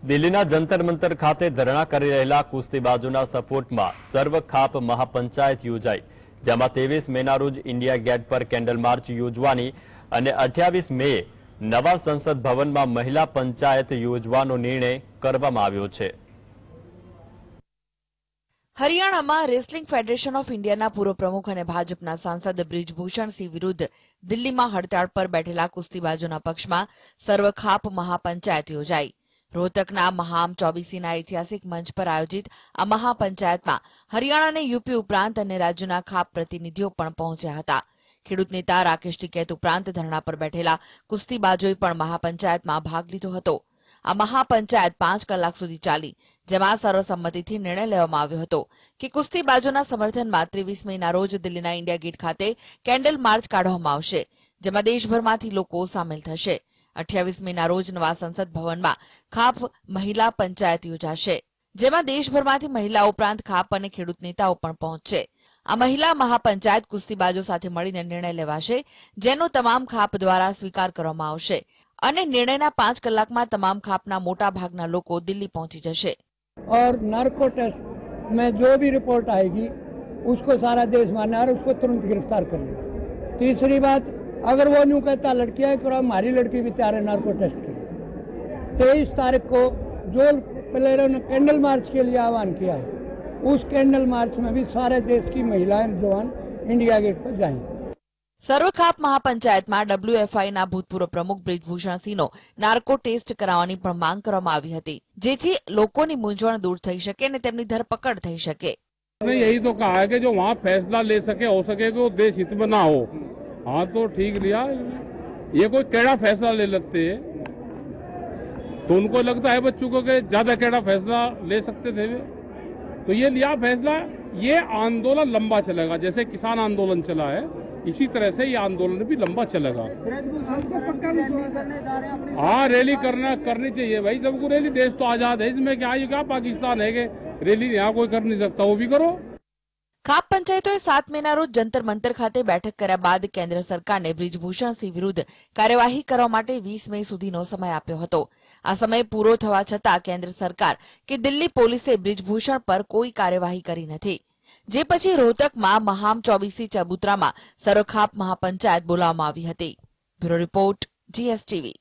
દિલ્હીના જંતર મંતર ખાતે ધરણા કરી રહેલા કુસ્તીબાજોના સપોર્ટમાં સર્વ ખાપ મહાપંચાયત યોજાઈ, જેમાં 23 મેના રોજ ઇન્ડિયા ગેટ પર કેન્ડલ માર્ચ યોજવાની અને 28 મે નવા સંસદ ભવનમાં મહિલા પંચાયત યોજવાનો નિર્ણય કરવામાં આવ્યો છે। હરિયાણામાં રેસલિંગ ફેડરેશન ઓફ ઇન્ડિયાના પૂર્વ પ્રમુખ અને ભાજપના સાંસદ બ્રિજભૂષણસિંહ વિરુદ્ધ દિલ્હીમાં હડતાળ પર બેઠેલા કુસ્તીબાજોના પક્ષમાં સર્વખાપ મહાપંચાયત યોજાઈ। રોહતકના મહામ ચોબીસીના ઐતિહાસિક મંચ પર આયોજિત આ મહાપંચાયતમાં હરિયાણા અને યુપી ઉપરાંત અન્ય રાજ્યોના ખાપ પ્રતિનિધિઓ પણ પહોંચ્યા હતા। ખેડૂત નેતા રાકેશ ટિકૈત ઉપરાંત ધરણા પર બેઠેલા કુસ્તીબાજોએ પણ મહાપંચાયતમાં ભાગ લીધો હતો। આ મહાપંચાયત 5 કલાક સુધી ચાલી, જેમાં સર્વસંમતિથી નિર્ણય લેવામાં આવ્યો હતો કે કુસ્તીબાજોના સમર્થનમાં 23 મેના રોજ દિલ્હીના ઇન્ડિયા ગેટ ખાતે કેન્ડલ માર્ચ કાઢવામાં આવશે, જેમાં દેશભરમાંથી લોકો સામેલ થશે। 28 મેના રોજ નવા સંસદ ભવનમાં ખાપ મહિલા પંચાયત યોજાશે, જેમાં દેશભરમાંથી મહિલાઓ ઉપરાંત ખાપ અને ખેડૂત નેતાઓ પણ પહોંચશે। આ મહિલા મહાપંચાયત કુસ્તીબાજો સાથે મળીને નિર્ણય લેવાશે, જેનો તમામ ખાપ દ્વારા સ્વીકાર કરવામાં આવશે અને નિર્ણયના 5 કલાકમાં તમામ ખાપના મોટા ભાગના લોકો દિલ્હી પહોંચી જશે। और नार्को टेस्ट में जो भी रिपोर्ट आएगी उसको सारा देश माने और उसको तुरंत गिरफ्तार कर ले। तीसरी बात, अगर वो यूँ कहता लड़कियां करो, हमारी लड़की भी तैयार है नार्को टेस्ट के लिए। 23 तारीख को जो प्लेयरों ने कैंडल मार्च के लिए आह्वान किया है, उस कैंडल मार्च में भी सारे देश की महिलाएं जवान इंडिया गेट पर जाएंगे। સર્વખાપ મહાપંચાયતમાં WFIના ભૂતપૂર્વ પ્રમુખ બ્રિજભૂષણસિંહનો નાર્કો ટેસ્ટ કરાવવાની પણ માંગ કરવામાં આવી હતી, જેથી લોકોની મૂંઝવણ દૂર થઈ શકે અને તેમની ધરપકડ થઈ શકે। यही तो कहा है कि जो वहाँ फैसला ले सके, हो सके कि वो देश हित में ना हो। हाँ तो ठीक लिया, ये कोई टेढ़ा फैसला ले लगते हैं तो उनको लगता है बच्चों को कि ज्यादा टेढ़ा फैसला ले सकते थे वे, तो ये लिया फैसला। ये आंदोलन लंबा चलेगा, जैसे किसान आंदोलन चला है इसी तरह से ये आंदोलन भी लंबा चलेगा। हाँ, रैली करनी चाहिए भाई, सबको रैली। देश तो आजाद है, इसमें क्या ये क्या पाकिस्तान है कि रैली यहाँ कोई कर नहीं सकता, वो भी करो। ખાપ પંચાયતોએ 7 મેના રોજ જંતર મંતર ખાતે બેઠક કર્યા બાદ કેન્દ્ર સરકારને બ્રિજભૂષણસિંહ વિરુદ્ધ કાર્યવાહી કરવા માટે 20 મે સુધીનો સમય આપ્યો હતો। આ સમય પૂરો થવા છતાં કેન્દ્ર સરકાર કે દિલ્હી પોલીસે બ્રિજભૂષણ પર કોઈ કાર્યવાહી કરી નથી, જે પછી રોહતકમાં મહામ ચોબીસી ચબૂતરામાં સર્વખાપ મહાપંચાયત બોલાવવામાં આવી હતી। Bureau report, GSTV।